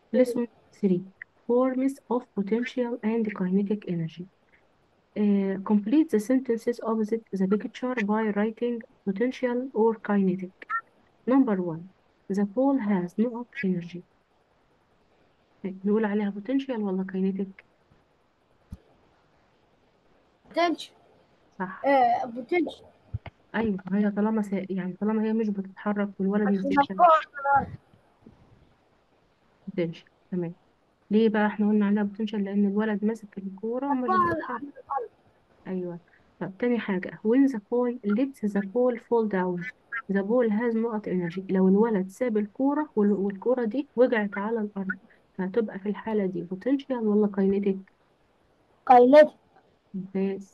Lesson 3: Forms of potential and kinetic energy. Complete the sentences opposite the picture by writing potential or kinetic. Number one: the ball has no energy. نقول عليها potential ولا kinetic؟ بوتنشال. صح. بوتنشال. أيوة، هي طالما يعني طالما هي مش بتتحرك والولد مش عشان بيتكلم. مرفوعة على الأرض. potential. تمام. ليه بقى احنا قلنا عليها potential؟ لأن الولد ماسك الكورة ومش مرفوعة بتتحرك. على الأرض. أيوة. طب تاني حاجة: when the boy lets the ball fall down the ball has no energy. لو الولد ساب الكورة والكورة دي وقعت على الأرض، فهتبقى في الحالة دي potential ولا kinetic؟ كاينات. ممتاز.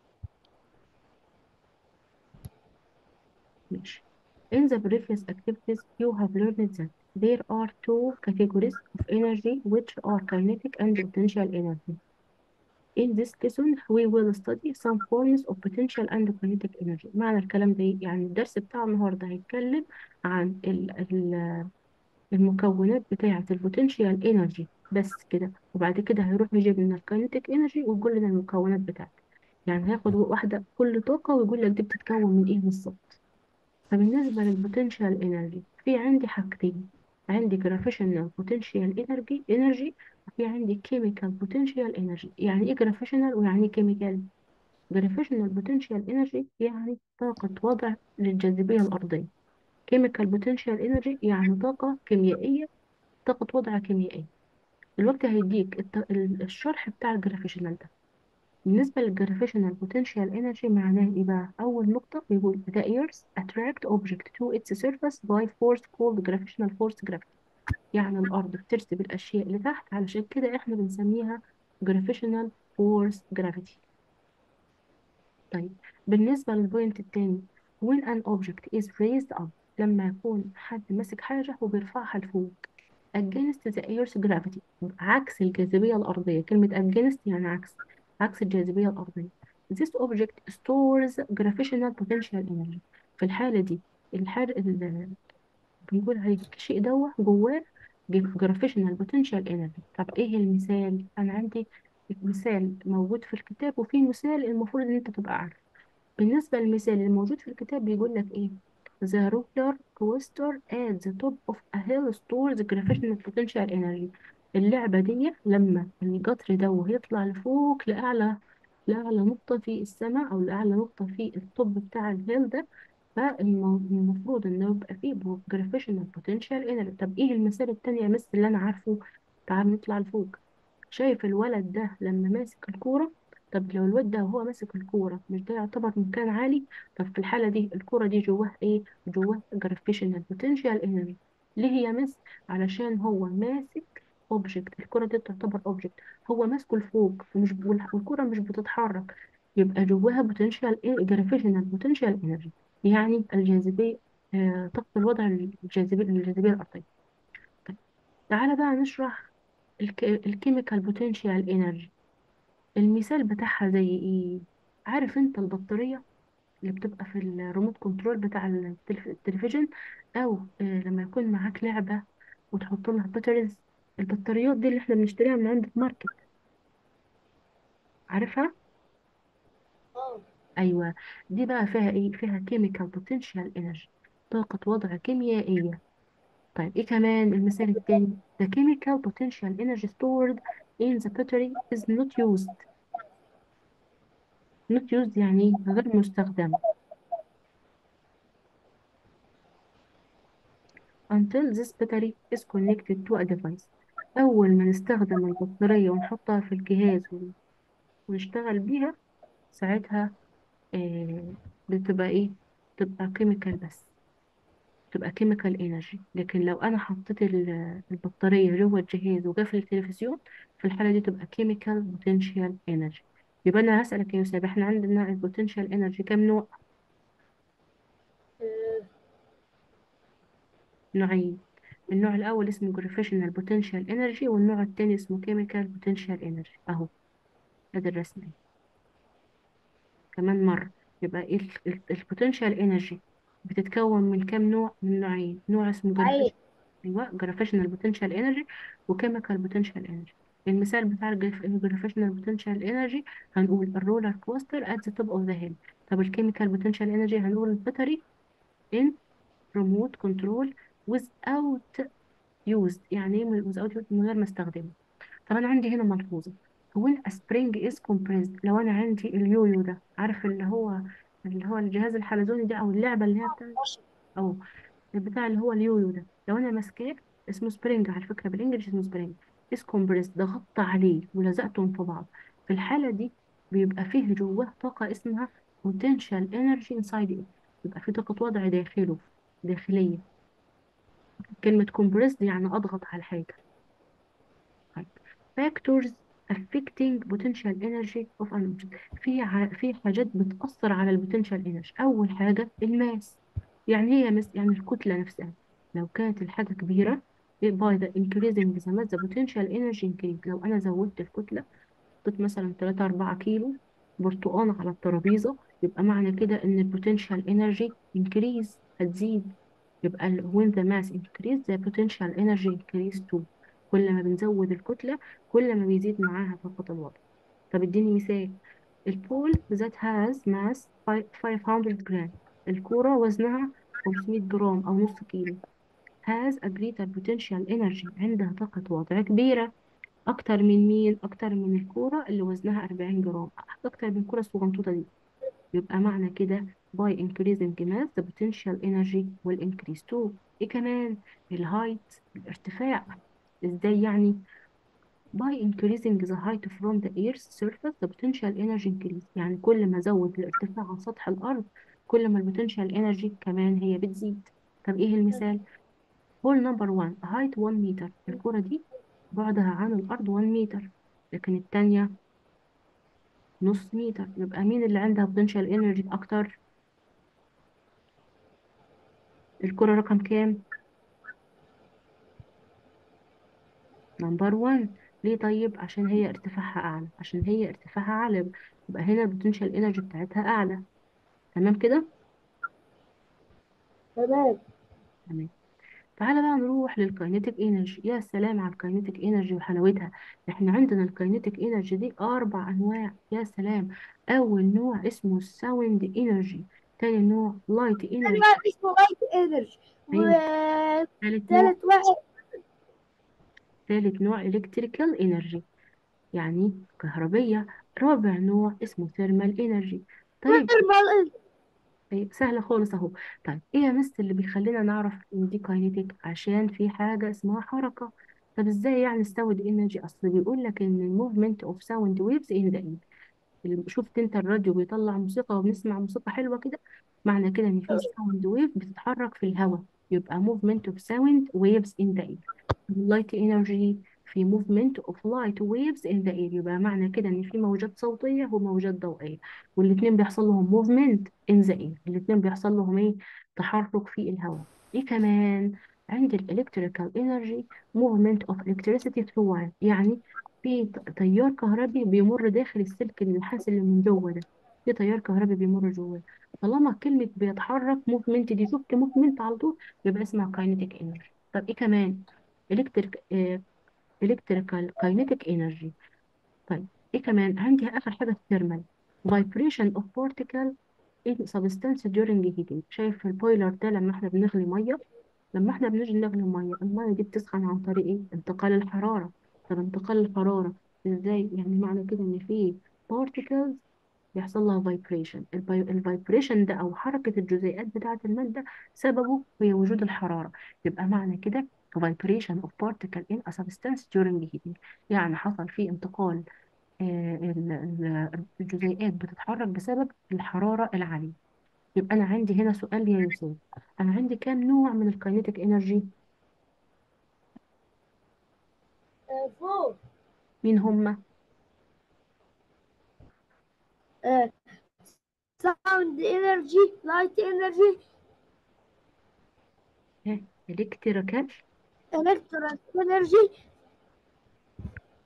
ماشي. In the previous activities you have learned that there are two categories of energy which are kinetic and potential energy. In this lesson we will study some forms of potential and kinetic energy. معنى الكلام ده إيه؟ يعني الدرس بتاع النهارده هيتكلم عن المكونات بتاعة البوتنشال انرجي بس كده، وبعد كده هيروح يجيب لنا الكاينتيك انرجي ويقول لنا المكونات بتاعتها. يعني هياخد واحدة كل طاقة ويقول لك دي بتتكون من ايه بالظبط. فبالنسبة للبوتنشال انرجي في عندي حاجتين: عندي جرافيشنال بوتنشال انرجي وفي عندي كيميكال بوتنشال انرجي. يعني ايه جرافيشنال ويعني ايه كيميكال؟ جرافيشنال بوتنشال انرجي يعني طاقة وضع للجاذبية الأرضية. كيميكال بوتنشال انرجي يعني طاقة كيميائية، طاقة وضع كيميائية. الوقت هيديك الشرح بتاع الجرافيشنال ده. بالنسبة للجرافيشنال potential energy معناه إيه بقى؟ أول نقطة بيقول the earth attract object to its surface by force called gravitational force gravity. يعني الأرض بترسب الأشياء لتحت، علشان كده إحنا بنسميها gravitational force gravity. طيب، بالنسبة للبوينت التاني: when an object is raised up، لما يكون حد ماسك حاجة وبيرفعها لفوق against the earth's gravity، عكس الجاذبية الأرضية. كلمة against يعني عكس، عكس الجاذبية الأرضية. this object stores gravitational potential energy. في الحالة دي بنقول عليه الشيء ده جواه gravitational potential energy. طب ايه المثال؟ انا عندي مثال موجود في الكتاب وفي مثال المفروض ان انت تبقى عارف. بالنسبة للمثال الموجود في الكتاب بيقول لك ايه: The roller coaster at the top of a hill stores gravitational potential energy. اللعبة دي لما القطر ده يطلع لفوق لأعلى نقطة في السماء أو لأعلى نقطة في الطب بتاع الهيل ده، فالمفروض إنه يبقى فيه gravitational potential energy. طب إيه المثال التاني يا مس اللي أنا عارفه؟ تعال نطلع لفوق. شايف الولد ده لما ماسك الكورة؟ طب لو الواد ده وهو ماسك الكورة مش ده يعتبر مكان عالي؟ طب في الحالة دي الكورة دي جواها ايه؟ جواها gravitational potential energy. ليه يا مس؟ علشان هو ماسك اوبجكت، الكرة دي تعتبر اوبجكت، هو ماسكه لفوق ومش والكرة مش بتتحرك، يبقى جواها potential ايه؟ gravitational potential energy. يعني الجاذبية، طاقة الوضع الجاذبية الأرضية. طيب، تعالى بقى نشرح الكيميكال بوتنشال انرجي. المثال بتاعها زي ايه؟ عارف انت البطارية اللي بتبقى في الريموت كنترول بتاع التلفزيون، او لما يكون معاك لعبة وتحط لها باتريز. البطاريات دي اللي احنا بنشتريها من عند الماركت، عارفها؟ اه. ايوه. دي بقى فيها ايه؟ فيها كيميكال بوتنشال انرجي، طاقة وضع كيميائية. طيب ايه كمان المثال التاني: the chemical potential energy stored in the battery is not used. not used يعني إيه؟ غير مستخدم. until this battery is connected to a device. أول ما نستخدم البطارية ونحطها في الجهاز ونشتغل بيها، ساعتها بتبقى إيه؟ تبقى كيميكال بس، تبقى كيميكال انرجي. لكن لو أنا حطيت البطارية جوه الجهاز وقفل التلفزيون، في الحالة دي تبقى كيميكال بوتنشال انرجي. يبقى أنا هسألك يا يوسف: احنا عندنا البوتنشال انرجي كام نوع؟ آه، نوعين. النوع الأول اسمه gravitational potential energy والنوع التاني اسمه chemical potential energy. أهو ادي الرسمة اهي. كمان مرة: يبقى ايه البوتنشال انرجي بتتكون من كام نوع؟ من نوعين: نوع اسمه عين. جرافيشن. ايوه، جرافيشنال بوتنشال انرجي وكيميكال بوتنشال انرجي. المثال بتاع الجرافيشنال بوتنشال انرجي هنقول الرولر كوستر ات ذا توب اوف ذا هيل. طب الكيميكال بوتنشال انرجي هنقول البطاري ان ريموت كنترول without used. يعني ايه without used؟ من غير ما استخدمه. طب انا عندي هنا ملحوظه، هو a spring is compressed. لو انا عندي اليويو ده، عارف اللي هو الجهاز الحلزوني ده، او اللعبه اللي هي بتاعت، او البتاع اللي هو اليويو ده، لو انا ماسكاه، اسمه سبرينج على فكره، بالانجلش اسمه سبرينج، is compressed، ضغطت عليه ولزقتهم في بعض. في الحاله دي بيبقى فيه جواه طاقه اسمها potential energy inside it. بيبقى فيه طاقه وضع داخله، داخليه. كلمه compressed يعني اضغط على حاجه. طيب. factors affecting potential energy of an object. في حاجات بتأثر على البوتنشال انرجي. أول حاجة الماس. يعني هي يعني الكتلة نفسها. لو كانت الحاجة كبيرة، by the increasing the mass the potential energy increase. لو أنا زودت الكتلة، حطيت مثلا 3 4 كيلو برتقان على الترابيزة، يبقى معنى كده إن البوتنشال انرجي increase، هتزيد. يبقى when the mass increase the potential energy increase too. كل ما بنزود الكتلة، كل ما بيزيد معاها طاقة الوضع. طب اديني مثال. البول that has mass 500 جرام. الكورة وزنها 500 جرام أو نص كيلو. has a greater potential energy. عندها طاقة وضع كبيرة. أكتر من مين؟ أكتر من الكورة اللي وزنها 40 جرام، أكتر من الكورة الصغنطوطة دي. يبقى معنى كده by increasing mass the potential energy will increase too. ايه كمان؟ الهايت، الارتفاع. ازاي يعني؟ by increasing the height from the earth's surface the potential energy increase. يعني كل ما زود الارتفاع عن سطح الأرض، كل ما البوتنشال انرجي كمان هي بتزيد. طب ايه المثال؟ هول نمبر 1 height 1 متر. الكرة دي بعدها عن الأرض 1 متر، لكن التانية نص متر. يبقى مين اللي عندها potential energy أكتر؟ الكرة رقم كام؟ نمبر 1. ليه طيب؟ عشان هي ارتفاعها أعلى. عشان هي ارتفاعها أعلى، يبقى هنا البوتنشال انرجي بتاعتها أعلى. تمام كده؟ تمام. تمام. تعالى بقى نروح للكاينيتيك انرجي. يا سلام على الكاينيتيك انرجي وحلاوتها. احنا عندنا الكاينيتيك انرجي دي 4 انواع. يا سلام. اول نوع اسمه الساوند انرجي. تاني نوع لايت تاني انرجي. واحد اسمه لايت انرجي. ايوه. تالت نوع وتالت واحد تالت نوع الكتريكال انرجي، يعني كهربية. رابع نوع اسمه ثيرمال انرجي. طيب. ثيرمال. طيب سهلة خالص اهو. طيب ايه يا مس اللي بيخلينا نعرف ان دي كاينيتيك؟ عشان في حاجة اسمها حركة. طب ازاي يعني الساوند انرجي؟ اصل بيقول لك ان الموفمنت اوف ساوند ويفز ان ذا اير. شفت انت الراديو بيطلع موسيقى وبنسمع موسيقى حلوة كده؟ معنى كده ان في ساوند ويف بتتحرك في الهواء، يبقى movement of sound waves in the air. اللايت انرجي في movement of light waves in the air. يبقى معنى كده ان في موجات صوتية وموجات ضوئية، والاتنين بيحصل لهم movement in the air. الاتنين بيحصل لهم ايه؟ تحرك في الهواء. ايه كمان؟ عند الالكتريكال انرجي movement of electricity through wire. يعني في تيار كهربي بيمر داخل السلك النحاس اللي من جوه ده. في تيار كهربي بيمر جواه. طالما كلمة بيتحرك موفمنت دي، شفت موفمنت على طول، يبقى اسمها كاينيتيك انرجي. طب ايه كمان؟ الكتريك الكتريكال كاينيتيك انرجي. طيب ايه كمان؟ عندي اخر حاجة الثيرمال vibration of particle in substance during heating. شايف البويلر ده لما احنا بنغلي مية؟ لما احنا بنيجي نغلي ميه، الميه دي بتسخن عن طريق ايه؟ انتقال الحراره. طب انتقال الحراره ازاي؟ يعني معنى كده ان في particles بيحصل لها vibration. الفايبريشن ده او حركه الجزيئات بتاعه الماده سببه هي وجود الحراره. يبقى معنى كده vibration of particle in a substance during heating. يعني حصل فيه انتقال. الجزيئات بتتحرك بسبب الحراره العاليه. يبقى انا عندي هنا سؤال يا يوسف، انا عندي كام نوع من الكاينيتيك انرجي؟ فوق. مين هما؟ ساوند انرجي، لايت انرجي، الكتريكال، الكتريك انرجي،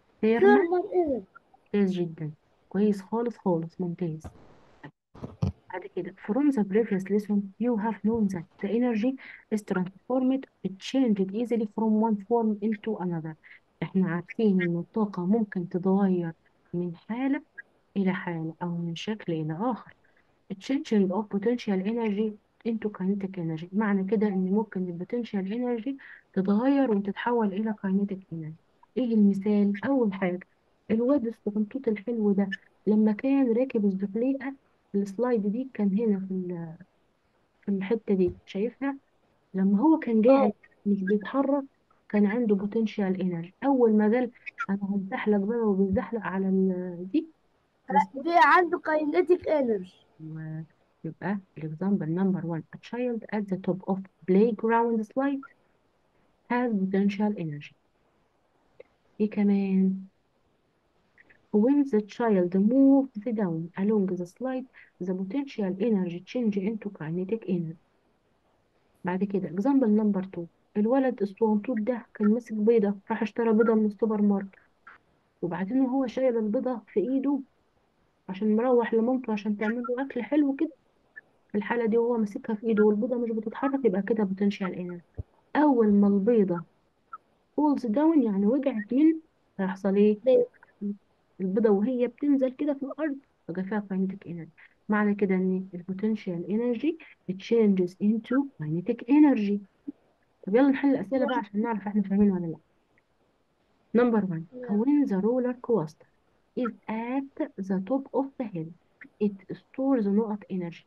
ثيرمال. ثيرمال انرجي. ممتاز جدا. كويس خالص خالص، ممتاز. بعد كده from the previous lesson you have known that the energy is transformed it changed easily from one form into another. احنا عارفين ان الطاقة ممكن تتغير من حالة إلى حالة أو من شكل إلى آخر. changing of potential energy into kinetic energy، معنى كده ان ممكن البوتنشال انرجي تتغير وتتحول الى kinetic energy. ايه المثال؟ اول حاجة الواد الصغنطوط الحلو ده لما كان راكب الزحليقة، السلايد دي كان هنا في الحتة دي شايفها، لما هو كان اه قاعد مش بيتحرك كان عنده بوتنشال انرجي. اول ما قال انا هتزحلق بقى وبيتزحلق على دي دي عنده كاينيتيك انرجي. يبقى example number one a child at the top of playground slide has potential energy. ايه كمان؟ when the child moves down along the slide the potential energy change into kinetic energy. بعد كده example number two الولد الصغنطوط ده كان ماسك بيضة، راح اشترى بيضة من السوبر ماركت، وبعدين وهو شايل البيضة في ايده عشان مروح لمامته عشان تعمل له اكل حلو كده، في الحالة دي وهو ماسكها في ايده والبيضة مش بتتحرك يبقى كده potential energy. اول ما البيضة فولز داون يعني وقعت من، هيحصل ايه؟ البيضة وهي بتنزل كده في الأرض بقى فيها kinetic energy. معنى كده إن البوتنشال energy it changes into kinetic energy. طب يلا نحل الأسئلة بقى عشان نعرف احنا فاهمين ولا لا. نمبر 1 when the roller coaster is at the top of the hill it stores نقط energy.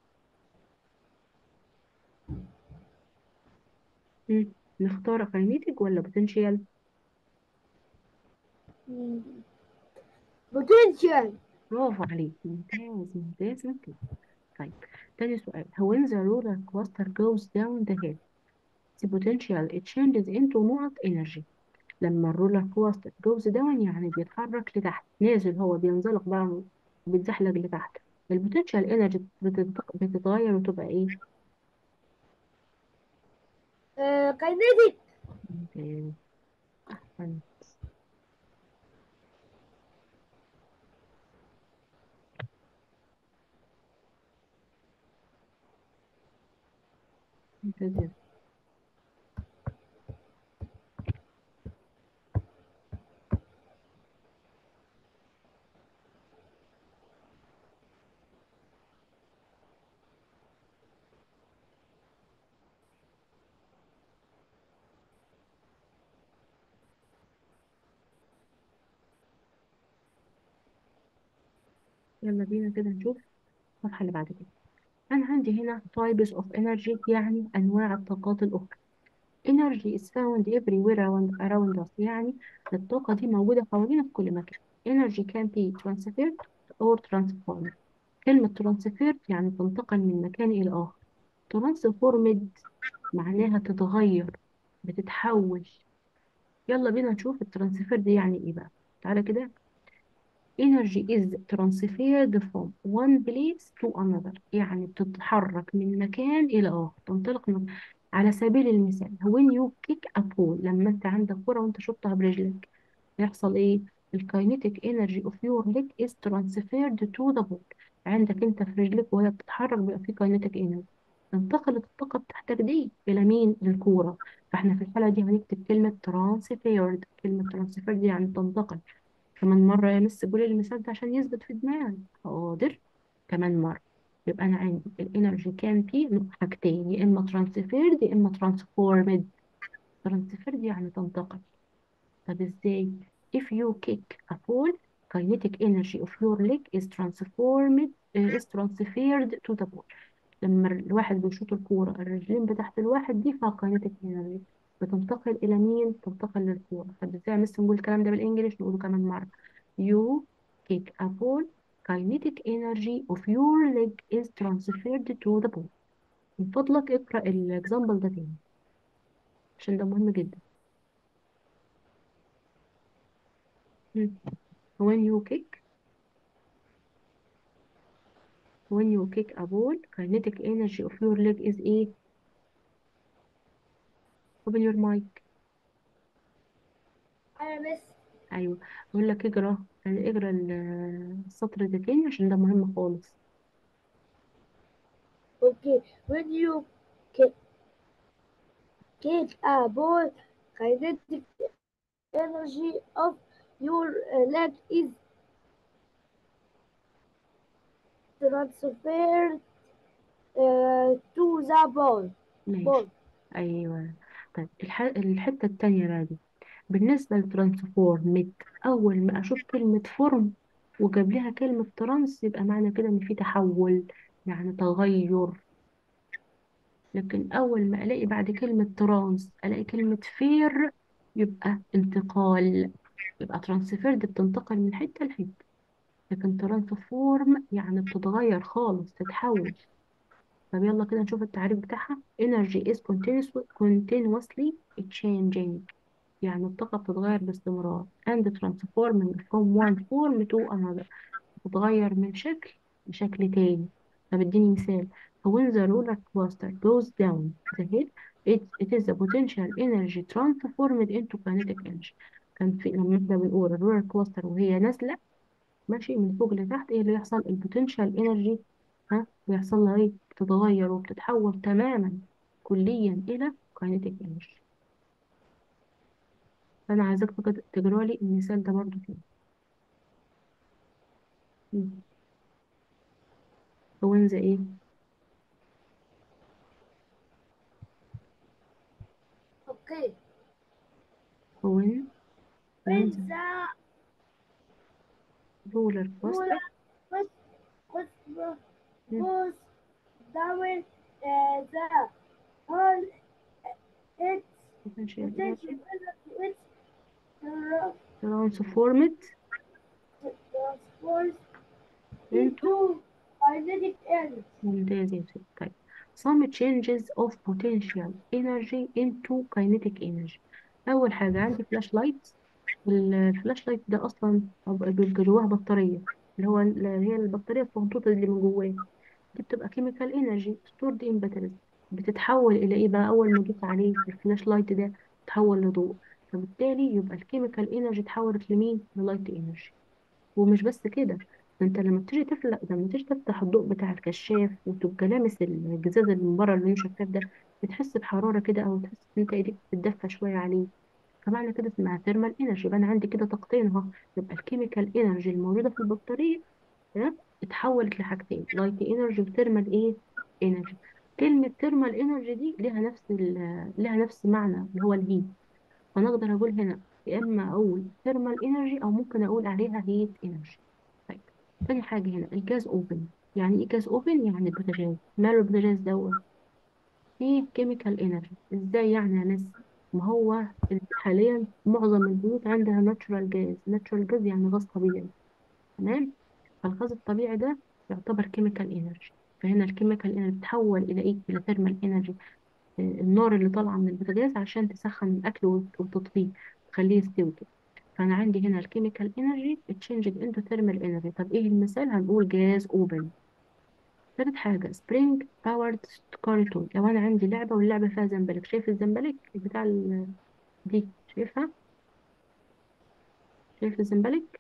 نختار kinetic ولا potential؟ بوتنشال. برافو عليك، ممتاز ممتاز ممتاز. طيب تاني سؤال when the roller coaster goes down the hill the potential it changes into نقط energy. لما الرولر كوستر goes down يعني بيتحرك لتحت، نازل هو بينزلق بقى بيتزحلق لتحت، البوتنشال انرجي بتتغير وتبقى ايه؟ كاينيتيك. ممتاز، احسن. ممتاز جدا. يلا بينا كده نشوف الصفحة اللي بعد كده. أنا عندي هنا types of energy يعني أنواع الطاقات الأخرى. energy is found everywhere around us يعني الطاقة دي موجودة حوالينا في كل مكان. energy can be transferred or transformed. كلمة transferred يعني تنتقل من مكان إلى آخر. transformed معناها تتغير، بتتحول. يلا بينا نشوف الترانسفير دي يعني إيه بقى. تعالى كده energy is transferred from one place to another يعني بتتحرك من مكان إلى آخر، تنطلق من. على سبيل المثال when you kick a ball لما انت عندك كرة وانت شطها برجلك يحصل ايه؟ الكاينيتيك energy of your leg is transferred to the ball. عندك انت في رجلك وهي بتتحرك بيبقى في كاينيتيك energy، انتقلت الطاقة بتاعتك دي إلى مين؟ للكورة. فاحنا في الحالة دي هنكتب كلمة transferred. كلمة transferred دي يعني تنتقل. كمان مرة يا مس قولي المثال ده عشان يثبت في دماغي. حاضر، كمان مرة. يبقى أنا عندي الإنرجي كان في حاجتين، يا إما ترانسفيرد يا إما ترانسفورمد. ترانسفيرد يعني تنتقل. طب إزاي؟ if you kick a ball kinetic energy of your leg is transformed is transferred to the ball. لما الواحد بيشوط الكورة الرجلين بتاعت الواحد دي فيها kinetic energy بتنتقل إلى مين؟ تنتقل للكورة. طب ازاي بس نقول الكلام ده بالإنجليش؟ نقوله كمان مرة. You kick a ball kinetic energy of your leg is transferred to the ball. من فضلك اقرأ الإكزامبل ده تاني عشان ده مهم جدا. مم. when you kick when you kick a ball kinetic energy of your leg is ايه؟ open your mic. انا بس. ايوه، بقول لك اقرا، يعني اقرا السطر ده تاني عشان ده مهم خالص. Okay, when you ki- kick a ball, kinetic energy of your leg is transferred to the ball. ماشي. Ball. ايوه. طيب الحته التانية بقى دي، بالنسبه للترانسفورمت، اول ما اشوف كلمه فورم وجاب لها كلمه ترانس يبقى معنى كده ان في تحول، يعني تغير. لكن اول ما الاقي بعد كلمه ترانس الاقي كلمه فير يبقى انتقال. يبقى ترانسفيرد بتنتقل من حته لحته، لكن ترانسفورم يعني بتتغير خالص، تتحول. طب يلا كده نشوف التعريف بتاعها. energy is continuously changing، يعني الطاقة بتتغير باستمرار and transforming from one form to another، بتتغير من شكل لشكل تاني. طب اديني مثال. when the roller coaster goes down the hill it is the potential energy transformed into kinetic energy. كان في لما احنا بنقول الرولر كوستر وهي نازلة ماشي من فوق لتحت، ايه اللي يحصل؟ البوتنشال انرجي ها بيحصل لها ايه؟ بتتغير وبتتحول تماما كليا الى كاينيتيك انرجي. فانا عايزاك تجرى لي المثال ده برضو كده. مم. هو ذا ايه؟ Okay. هو When ذا the رولر كوستر. roller coaster goes down the hole, its بوتنشال potential انرجي energy is ترانسفورمد transformed انتو. into kinetic energy. ممتاز يا ستي. طيب some changes of potential energy into kinetic energy. أول حاجة عندي فلاش لايت. الفلاش لايت ده أصلا بيبقى جواه بطارية، اللي هي البطارية الصغنطوطة اللي من جواه دي بتبقى chemical energy stored in batteries. بتتحول إلى إيه بقى أول ما أدوس عليه في الفلاش لايت ده؟ تتحول لضوء. فبالتالي يبقى الكيميكال انرجي اتحولت لمين؟ للايت انرجي. ومش بس كده، ده انت لما تيجي تفتح الضوء بتاع الكشاف وتبقى لامس الجزاز اللي من بره اللي مش شفاف ده، بتحس بحراره كده او تحس ان انت ايديك بتدفى شويه عليه. فمعنى كده اسمها ثيرمال انرجي. يبقى انا عندي كده طاقتين اهو. يبقى الكيميكال انرجي الموجوده في البطاريه تمام اتحولت لحاجتين، لايت انرجي وثيرمال ايه؟ انرجي. كلمه ثيرمال انرجي دي ليها نفس معنى اللي هو الهيت. فانا اقدر اقول هنا يا اما اقول ثيرمال انرجي او ممكن اقول عليها هيت انرجي. طيب تاني حاجه هنا الجاز اوبن. يعني ايه جاز اوبن؟ يعني البوتاجاز ماله البوتاجاز دوت فيه كيميكال انرجي. ازاي يعني يا ناس؟ ما هو حاليا معظم البيوت عندها ناتشورال جاز. ناتشورال جاز يعني غاز طبيعي تمام. فالغاز الطبيعي ده يعتبر كيميكال انرجي. فهنا الكيميكال انرجي بتتحول الى ايه؟ الى ثيرمال انرجي. النار اللي طالعه من البوتاجاز عشان تسخن الاكل وتطفيه تخليه يستوي كده. فانا عندي هنا الكيميكال انرجي اتشينجد انتو ثيرمال انرجي. طب ايه المثال؟ هنقول جاز اوبن. تالت حاجه سبرينج باورد كارتون. لو انا عندي لعبه واللعبه فيها زنبلك، شايف الزنبلك بتاع دي؟ شايفها؟ شايف الزنبلك؟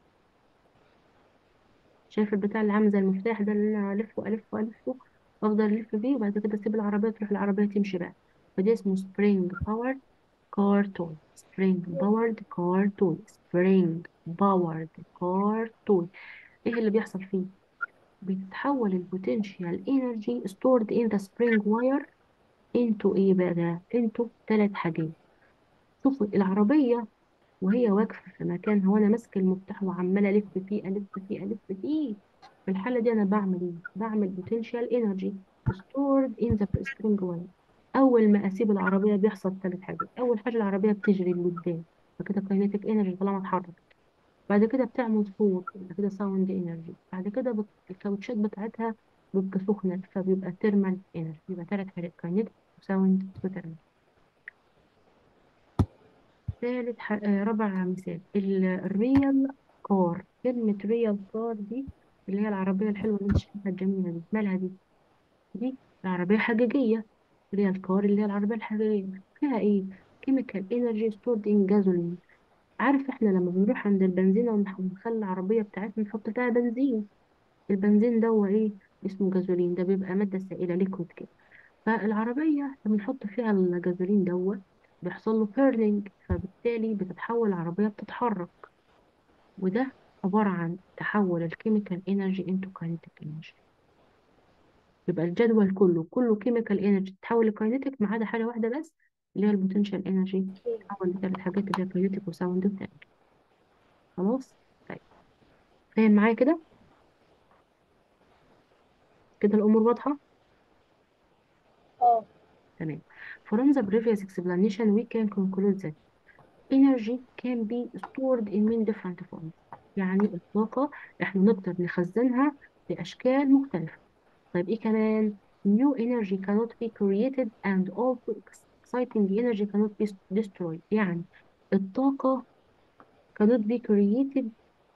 شايف البتاع اللي عامل زي المفتاح ده اللي انا الفه الفه الفه، افضل الف فيه وبعد كده اسيب العربيه تروح العربيه تمشي بقى. فده اسمه سبرينج باورد كارتون. سبرينج باورد كارتون. سبرينج باورد كارتون. ايه اللي بيحصل فيه؟ بيتحول البوتنشال انرجي stored in the spring wire into ايه بقى؟ into ثلاث حاجات. شوفوا العربيه وهي واقفة في مكانها وأنا ماسكة المفتاح وعمالة ألف فيه ألف فيه ألف فيه، في الحالة دي أنا بعمل إيه؟ بعمل potential energy stored in the spring wire. أول ما أسيب العربية بيحصل ثلاث حاجات. أول حاجة العربية بتجري لقدام، فكده kinetic energy طالما اتحركت. بعد كده بتعمل صوت، بعد كده sound energy. بعد كده الكاوتشات بتاعتها بتبقى سخنة فبيبقى thermal energy. يبقى ثلاث حاجات kinetic وساوند وترمال. رابع مثال الريال كار. كلمة ريال كار دي اللي هي العربية الحلوة اللي انت شايفها الجميلة دي، مالها دي؟ دي العربية حقيقية. ريال كار اللي هي العربية الحقيقية فيها ايه؟ كيميكال انرجي ستورد ان جازولين. عارف احنا لما بنروح عند البنزينة ونخلي العربية بتاعتنا نحط فيها بنزين، البنزين ده هو ايه؟ اسمه جازولين، ده بيبقى مادة سائلة ليكويد كده. فالعربية لما نحط فيها الجازولين دوت بيحصل له بيرنينج، فبالتالي بتتحول العربية بتتحرك. وده عبارة عن تحول الكيميكال انرجي انتو كاينيتيك انرجي. يبقى الجدول كله كيميكال انرجي تتحول لكاينيتيك، ما عدا حاجة واحدة بس اللي هي البوتنشال انرجي اوكي. تتحول لثلاث حاجات اللي هي كاينيتيك وساوند وتاني. خلاص. طيب، فاهم معايا كده؟ كده الأمور واضحة. اه. تمام. From the previous explanation we can conclude that energy can be stored in many different forms. يعني الطاقة احنا نقدر نخزنها بأشكال مختلفة. طيب ايه كمان؟ new energy cannot be created and also exciting energy cannot be destroyed. يعني الطاقة cannot be created،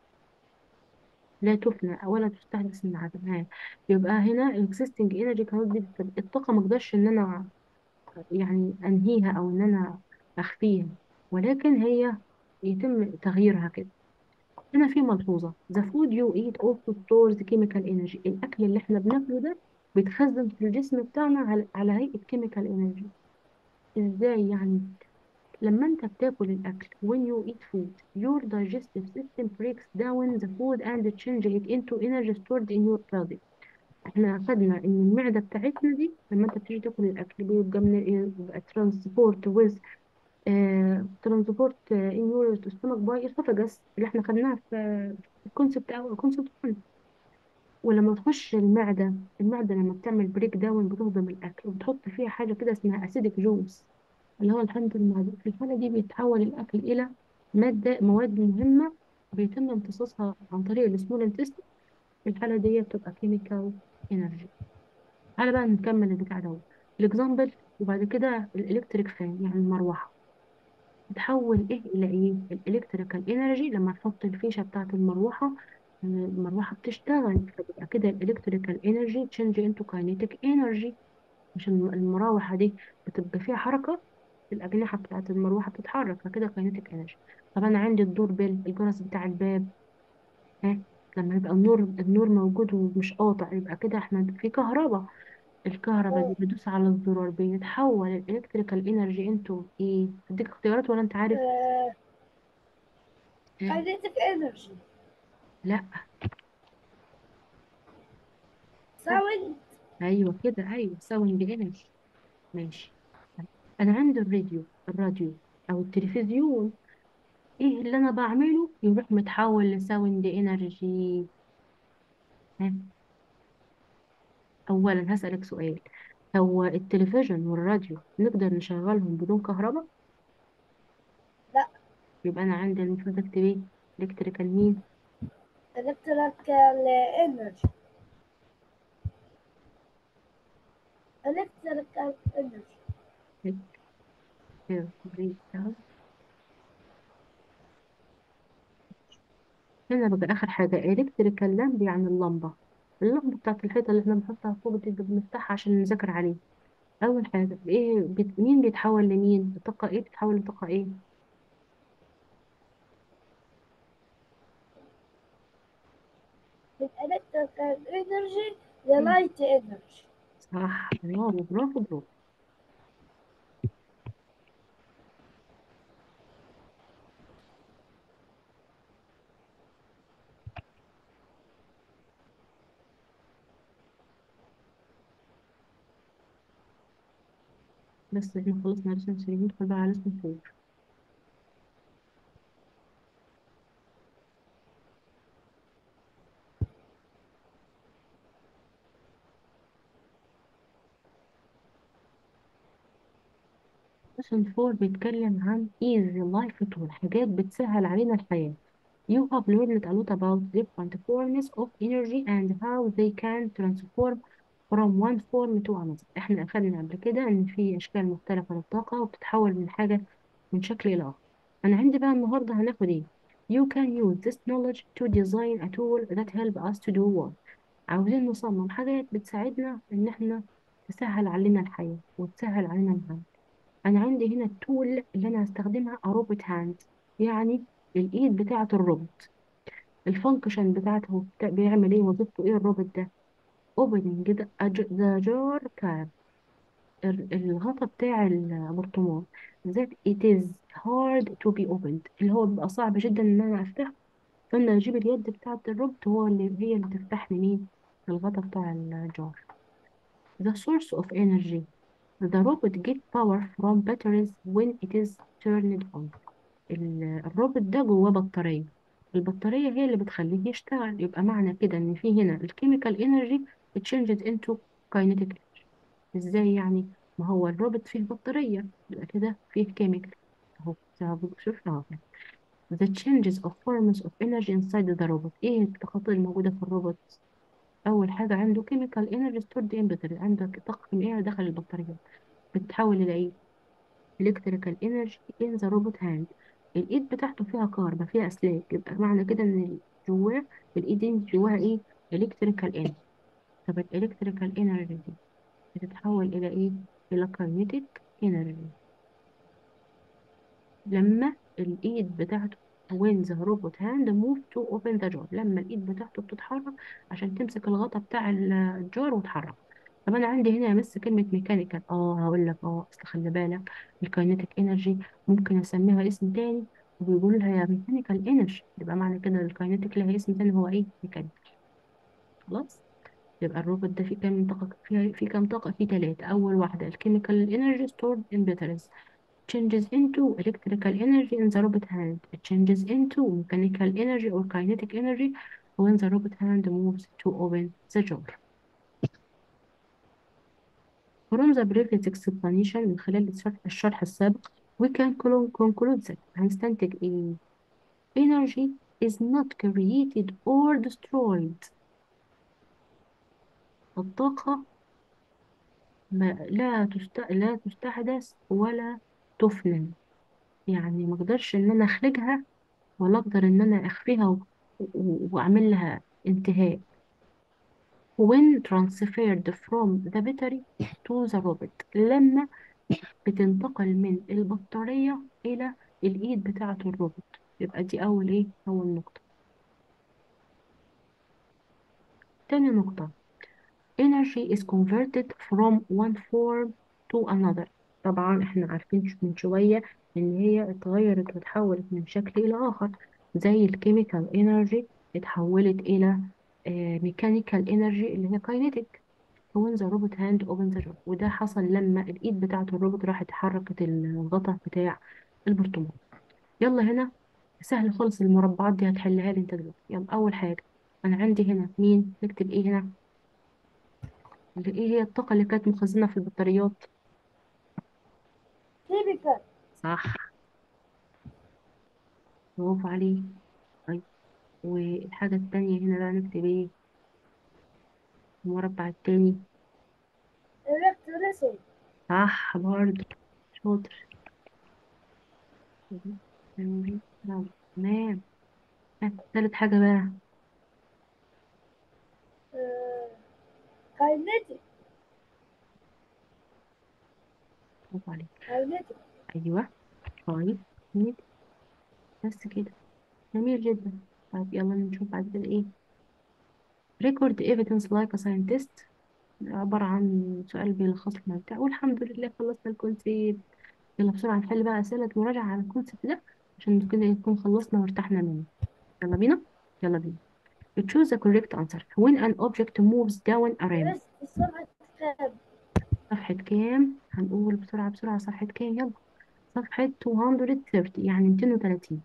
لا تفنى ولا تستحدث من عدمها. يبقى هنا existing energy cannot be destroyed. الطاقة ما اقدرش ان انا يعني انهيها او ان انا اخفيها، ولكن هي يتم تغييرها كده. هنا في ملحوظة: the food you eat also stores chemical energy. الأكل اللي احنا بناكله ده بيتخزن في الجسم بتاعنا على هيئة chemical energy. ازاي يعني؟ لما انت بتاكل الأكل when you eat food your digestive system breaks down the food and change it into energy stored in your body. احنا أخدنا إن المعدة بتاعتنا دي لما انت بتيجي تاكل الأكل بيبقى من بيبقى transport with ترانسبورت ان يور تو ستومك باي اسوفاجاس اللي احنا خدناها في الكونسبت او الكونسبت 1. ولما تخش المعده لما بتعمل بريك داون بتهضم الاكل وبتحط فيها حاجه كده اسمها اسيدك جوز اللي هو الحمض المعدني. في الحاله دي بيتحول الاكل الى مواد مهمه بيتم امتصاصها عن طريق السمول انتستين. في الحاله دي بتبقى كيميكال انرجي. تعالى بقى نكمل البتاع ده الاكزامبل. وبعد كده الالكتريك فان يعني المروحه تتحول ايه الى ايه؟ الالكتريكال انرجي لما نحط الفيشه بتاعه المروحه، المروحه بتشتغل فبيبقى كده الالكتريكال انرجي تشينج انتو كاينيتيك انرجي. مش المروحه دي بتبقى فيها حركه، الاجنحه بتاعه المروحه بتتحرك فكده كاينيتيك انرجي. طب انا عندي الدور بيل الجرس بتاع الباب، ها، لما يبقى النور موجود ومش قاطع يبقى كده احنا في كهرباء. الكهرباء دي اه. بدوس على الزرار بيتحول الالكتريكال انرجي انتو ايه؟ اديك اختيارات ولا انت عارف؟ إيه؟ كاينيتيك انرجي. لا. ساوند. ايوه كده، ايوه ساوند انرجي. ماشي. انا عندي الراديو او التلفزيون، ايه اللي انا بعمله يروح متحول لساوند انرجي؟ ها؟ اولا هسألك سؤال: هو التلفزيون والراديو نقدر نشغلهم بدون كهرباء؟ لا. يبقى انا عندي المفروض اكتب ايه؟ الكتريكال مين؟ الكتريكال انرجي. الكتريكال انرجي. هنا بقى اخر حاجه الكتريكال لامب يعني اللمبه بتاعت الحيطه اللي احنا بنحطها فوق دي اللي بنفتحها عشان نذاكر عليه. اول حاجه ايه مين بيتحول لمين؟ الطاقه ايه بتتحول لطاقه ايه؟ من الكتريكال انرجي مم. للايت انرجي. صح، برافو برافو برافو. بس احنا خلصنا رسم 3 ندخل بقى على رسم 4. رسم 4 بيتكلم عن easy life tool، حاجات بتسهل علينا الحياه. You have learned a lot about different forms of energy and how they can transform from one form to another. احنا أخدنا قبل كده إن في أشكال مختلفة للطاقة وبتتحول من حاجة من شكل إلى آخر. أنا عندي بقى النهاردة هناخد إيه؟ You can use this knowledge to design a tool that help us to do work. عاوزين نصمم حاجات بتساعدنا إن احنا تسهل علينا الحياة وتسهل علينا المهام. أنا عندي هنا التول اللي أنا هستخدمها روبوت هاند، يعني الإيد بتاعة الروبوت. الفانكشن بتاعته بيعمل ايه؟ وظيفته ايه الروبوت ده؟ opening the jar cap. الغطا بتاع البرطمان. that it is hard to be opened، اللي هو بيبقى صعب جدا ان انا افتحه. فانا اجيب اليد بتاعة الروبوت هي اللي تفتح لي مين؟ الغطا بتاع الجار. the source of energy. the robot get power from batteries when it is turned on. الروبوت ده جواه بطارية. البطارية هي اللي بتخليه يشتغل. يبقى معنى كده ان في هنا الكيميكال انرجي changes into kinetic. ازاي يعني؟ ما هو الروبوت فيه بطارية، يبقى كده فيه كيميكال. اهو شوف اهو. the changes of forms of energy inside the robot. ايه الطاقات الموجودة في الروبوت؟ اول حاجة عنده chemical energy stored in battery، عندك طاقة كيميائية داخل البطارية بتتحول الى ايه؟ electrical energy in the robot hand. الايد بتاعته فيها كهرباء، فيها اسلاك. يبقى معنى كده ان جواه الايد دي جواها ايه؟ electrical energy. طب electrical energy دي بتتحول إلى إيه؟ إلى kinetic energy لما الإيد بتاعته when the robot hand move to open the jar. لما الإيد بتاعته بتتحرك عشان تمسك الغطا بتاع الجار وتحرك. طب أنا عندي هنا بس كلمة ميكانيكال. هقول لك أصل خلي بالك الكاينيتيك انرجي ممكن أسميها اسم تاني، وبيقول لها يا ميكانيكال انرجي. يبقى معنى كده الكاينيتيك لها اسم تاني هو إيه؟ ميكانيكال. خلاص. يبقى الروبوت ده فيه كام طاقة؟ فيه كام طاقة؟ فيه تلاتة. أول واحدة الكيميكال انرجي stored in batteries changes into electrical energy in the robot hand. It changes into mechanical energy or kinetic energy when the robot hand moves to open the jar. From the previous explanation، من خلال الشرح السابق we can conclude that هنستنتج إيه؟ energy is not created or destroyed. الطاقة لا تستحدث ولا تفنى. يعني ما اقدرش ان انا اخرجها، ولا اقدر ان انا اخفيها واعمل لها انتهاء. when transferred from the battery to the robot، لما بتنتقل من البطارية الى الايد بتاعة الروبوت. يبقى دي اول نقطة. تاني نقطة energy is converted from one form to another. طبعا احنا عارفين من شوية ان هي اتغيرت وتحولت من شكل الى اخر، زي الكيميكال انرجي اتحولت الى ميكانيكال انرجي اللي هي كاينيتيك. when the robot hand opens the door. وده حصل لما الايد بتاعة الروبوت راحت حركت الغطا بتاع البرطمان. يلا هنا سهل خالص، المربعات دي هتحلها لي انت دلوقتي. يلا اول حاجة انا عندي هنا مين؟ نكتب ايه هنا؟ اللي ايه هي الطاقة اللي كانت مخزنة في البطاريات؟ chemical. صح، برافو عليك. طيب والحاجة التانية هنا بقى نكتب ايه؟ المربع التاني. electricity. صح برضه، شاطر. تمام. تالت حاجة بقى. uh, kinetic. برافو عليك. kinetic. أيوه. طيب بس كده، جميل جدا. طيب يلا نشوف بعد كده ايه. record evidence like a scientist. عبارة عن سؤال بيلخص لنا بتاع. والحمد لله خلصنا الكونسيبت. يلا بسرعة نحل بقى أسئلة مراجعة على الكونسيبت ده عشان كده نكون خلصنا وارتحنا منه. يلا بينا. يلا بينا. choose the correct answer when an object moves down a ramp. rest سرعة كام؟ صفحة كام؟ هنقول بسرعة بسرعة. صفحة كام؟ يلا. صفحة 230 يعني 230.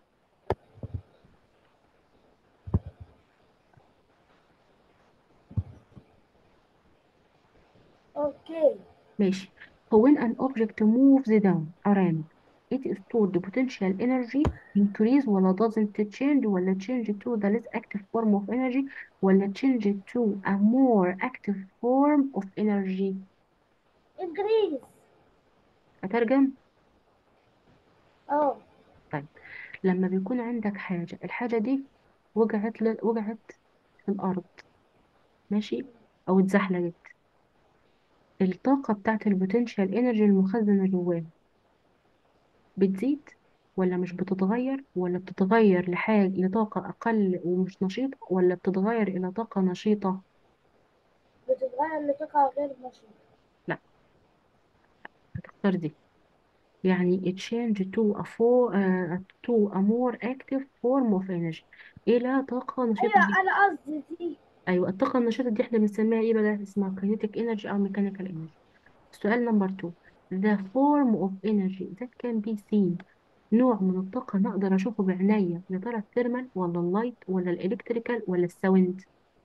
اوكي. ماشي. So when an object moves down a ramp it is stored the potential energy increase ولا doesn't change، ولا change to the less active form of energy، ولا change to a more active form of energy. increase. أترجم. اه. طيب لما بيكون عندك حاجة، الحاجة دي وقعت في الأرض، ماشي، أو اتزحلقت، الطاقة بتاعت البوتنشال انرجي المخزنة جواها بتزيد ولا مش بتتغير، ولا بتتغير لطاقة أقل ومش نشيطة، ولا بتتغير إلى طاقة نشيطة؟ بتتغير لطاقة غير نشطة. لا، هتختار دي. يعني change to a more active form of energy، إلى طاقة نشيطة أيوة دي. أنا قصدي دي. أيوة، الطاقة النشيطة دي احنا بنسميها إيه بقى؟ اسمها kinetic energy أو mechanical energy. السؤال نمبر 2: the form of energy that can be seen، نوع من الطاقة نقدر أشوفه بعينيا، يا ترى الثيرمال ولا اللايت ولا الإلكتريكال ولا الساوند؟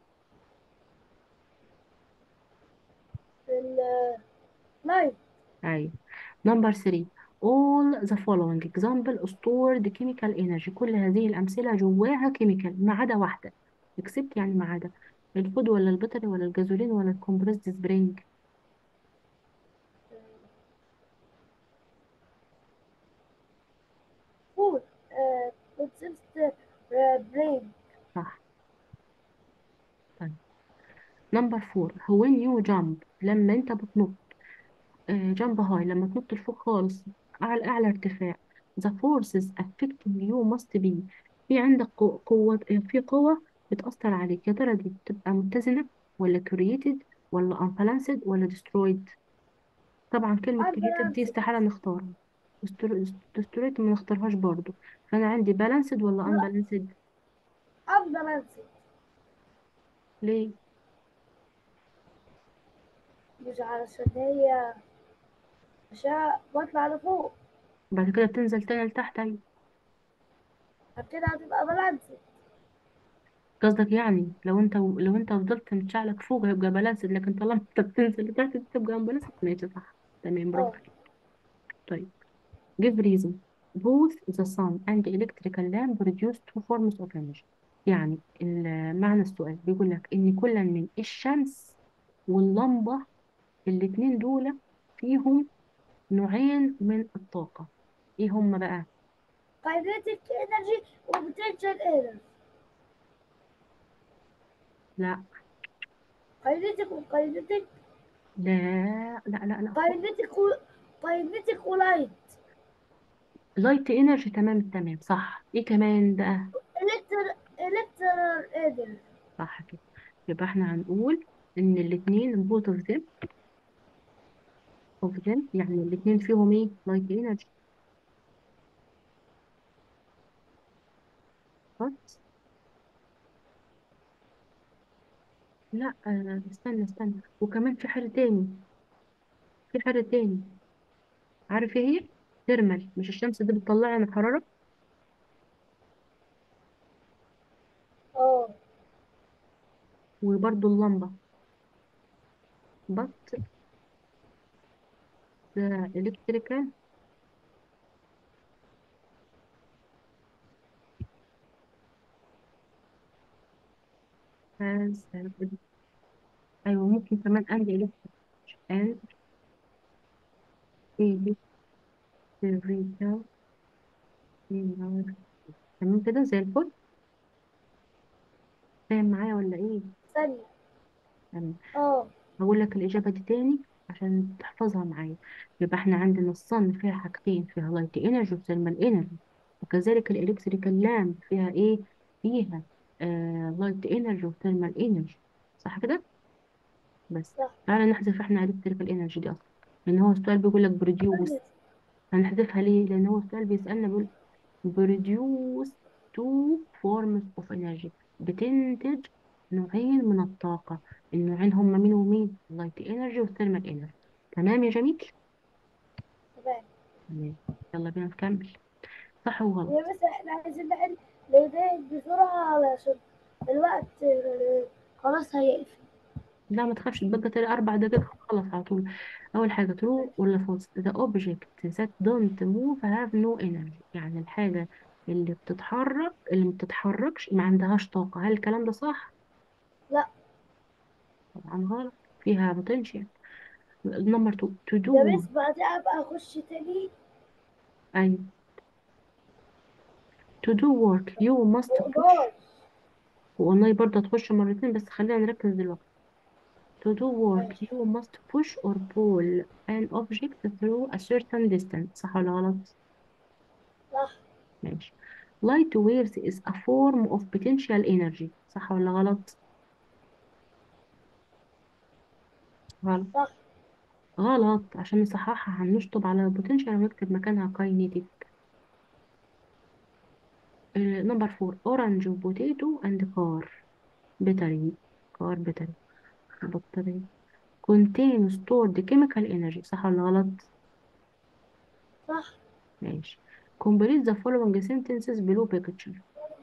اللايت. أيوة. نمبر 3: all the following example stored chemical energy، كل هذه الأمثلة جواها كيميكال ما عدا واحدة. except يعني ما عدا الفود ولا البطري ولا الجازولين ولا الكومبريسد سبرينج؟ فود. كونسيست برين. صح. طيب. نمبر 4: when you jump، لما انت بتنط جامب هاي، لما تنط لفوق خالص، أعلى ارتفاع، the forces affecting you must be، في عندك قوة، في قوة بتأثر عليك، يا ترى دي بتبقى متزنة ولا created ولا unbalanced ولا destroyed؟ طبعا كلمة created دي unbalanced. استحالة نختارها، destroyed ما نختارهاش برضو. فأنا عندي balanced ولا unbalanced؟ unbalanced. ليه؟ مش علشان هي، عشان بطلع لفوق. بعد كده بتنزل تاني لتحت، أيوة. كده هتبقى بالانسد. قصدك يعني لو انت فضلت متشعلق فوق هيبقى بالانسد، لكن طالما انت بتنزل لتحت تبقى امبالانسد. ماشي، صح. تمام، برافو اه. عليك. طيب. give reason: both the sun and electrical lamp produce two forms of energy. يعني معنى السؤال بيقول لك ان كل من الشمس واللمبة، الاتنين دول فيهم نوعين من الطاقة. ايه هم بقى؟ kinetic energy وبوتنشال energy. لا kinetic وkinetic. لا لا لا لا خالص. kinetic kinetic ولايت. لايت انرجي، تمام التمام، صح. ايه كمان بقى؟ electrical energy. صح كده. يبقى احنا هنقول ان الاتنين both of them يعني الاتنين فيهم ايه؟ لايت انرجي. بس لا، استنى استنى، وكمان في حاجة تاني، في حاجة تاني. عارف ايه هي؟ ترمال، مش الشمس دي بتطلع لنا حرارة؟ اه. وبرضو اللمبة. but the electrical has ايوه ممكن كمان and electric and electrical. تمام كده زي الفل. فاهم معايا ولا ايه؟ ثانية. تمام. اه. هقول لك الإجابة دي تاني عشان تحفظها معايا. يبقى احنا عندنا الصن فيها حاجتين، فيها لايت انرجي وثيرمال انرجي، وكذلك الإلكتريكال لامب فيها ايه؟ فيها لايت انرجي وثيرمال انرجي. صح كده؟ بس صح. تعالى نحذف احنا الإلكتريكال انرجي دي أصلا، لأن هو السؤال بيقول لك بروديوس. ثانية. هنحذفها ليه؟ لأن هو السؤال بيسألنا بيقول produce two forms of energy، بتنتج نوعين من الطاقة. النوعين هما مين ومين؟ light energy و thermal energy. تمام يا جميل؟ تمام. تمام. يلا بينا نكمل. صح يا وغلط. بس احنا عايزين نحل ليه بسرعة علشان الوقت خلاص هيقفل. لا ما تخافش، تبقى تاني 4 دقايق خلاص على طول. أول حاجة true ولا false: the object that don't move have no energy، يعني الحاجة اللي ما بتتحركش ما عندهاش طاقة. هل الكلام ده صح؟ لا. طبعا غلط، فيها potential. نمبر 2: to do يا work. بس بعدين ابقى اخش تاني. أيوة. to do work you must push. مقدرش. والله برضه هتخش مرتين بس خلينا نركز دلوقتي. to do work ماشي. you must push or pull an object through a certain distance. صح ولا غلط؟ صح. ماشي. light waves is a form of potential energy. صح ولا غلط؟ غلط. صح. غلط، عشان نصححها هنشطب على البوتنشال ونكتب مكانها كاينيتيك. نمبر فور، اورنج وبوتيتو اند كار بيتري. كار بيتري، بطارية. contain stored chemical energy، صح ولا غلط؟ صح. ماشي. complete the following sentences below picture.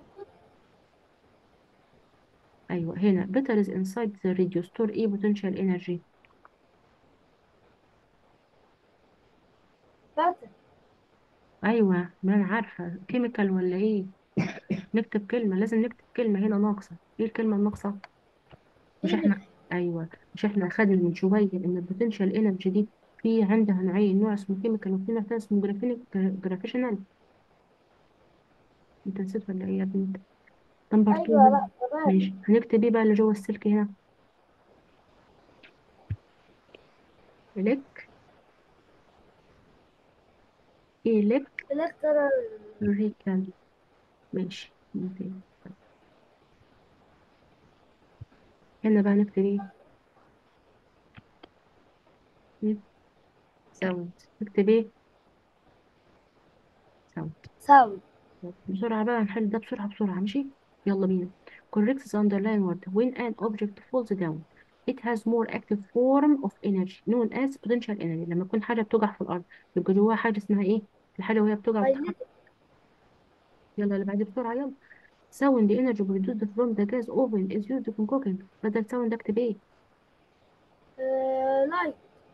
ايوه هنا batteries inside the radio store ايه potential energy. باتر. ايوه ما انا عارفه chemical ولا ايه. نكتب كلمه، لازم نكتب كلمه هنا ناقصه. ايه الكلمه الناقصه؟ مش احنا، كيميكال. ايوه مش احنا اخدنا من شويه ان البوتنشال انرجي دي في عندها نوعين، نوع اسمه كيميكال وفي نوع تاني اسمه جرافيشنال. انت نسيت ولا ايه يا بنت؟ نمبر 2 ايوه، هنا. لا تمام. ماشي، هنكتب ايه بقى اللي جوه السلك هنا؟ الك، الكترال. الكتريكال. ماشي ممتاز. هنا بقى نكتب ايه؟ ساوند. نكتب ايه؟ ساوند. ساوند. بسرعة بقى نحل ده بسرعة بسرعة، ماشي. يلا بينا. correct the underlying word. when an object falls down it has more active form of energy known as potential energy. لما تكون حاجة بتقع في الأرض يبقى جواها حاجة اسمها ايه؟ الحاجة وهي بتقع وبتتحرك. كاينيتيك. يلا اللي بعد بسرعة يلا. sound energy produced from the gas oven is used in cooking. بدل sound اكتب ايه؟ لايت.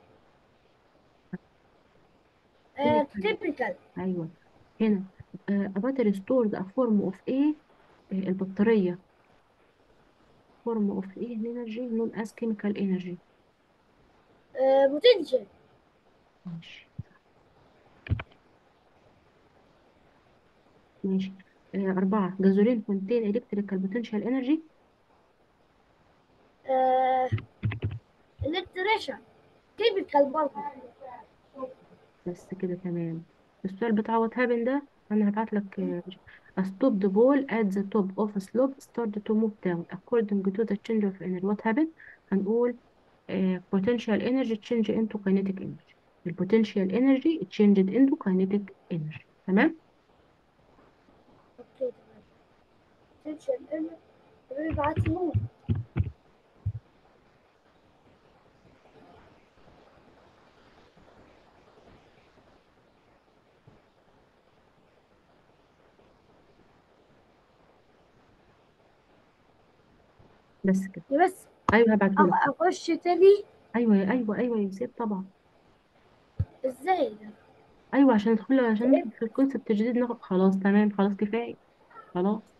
chemical. تيبيكال. ايوه هنا a battery stores a form of ايه؟ البطارية form of ايه energy known as chemical energy. بوتنشال. ماشي. ماشي. أربعة، جازولين كونتين إلكتريكال بوتنشال إنرجي. الكتريشن. كيميكال برضه. بس كده تمام. السؤال بتاع وات هابن ده أنا هبعت لك. a stopped ball at the top of a slope started to move down according to the change of energy. what happened؟ هنقول potential energy change into kinetic energy. البوتنشال energy changed into kinetic energy. تمام. اوكي تمام. بوتنشال انرجي. بيبعت نور. بس كده. بس. أيوه هبعتهولك. اخش تاني. أيوه أيوه أيوه يا يوسف طبعا. ازاي ده؟ أيوه عشان ندخل، عشان ندخل تعبت. في الكونسبت الجديد ناخد. خلاص تمام، خلاص كفاية. خلاص.